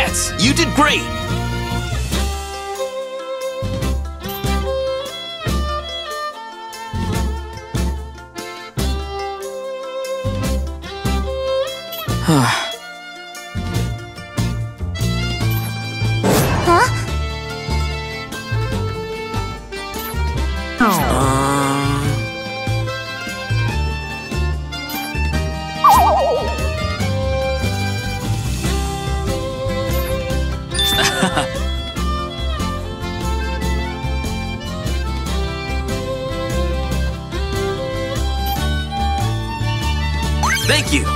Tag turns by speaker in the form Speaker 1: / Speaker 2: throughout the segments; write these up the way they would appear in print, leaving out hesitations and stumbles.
Speaker 1: Congrats! You did great!
Speaker 2: Huh?
Speaker 1: Thank you!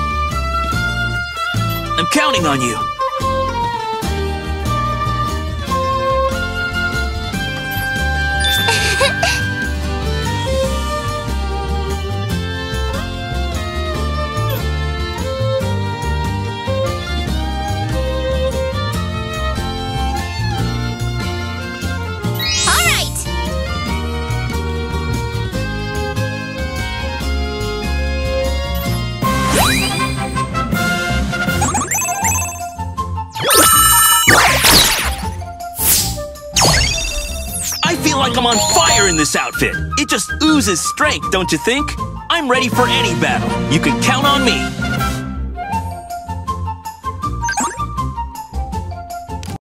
Speaker 1: I'm counting on you! I feel like I'm on fire in this outfit! It just oozes strength, don't you think? I'm ready for any battle. You can count on me!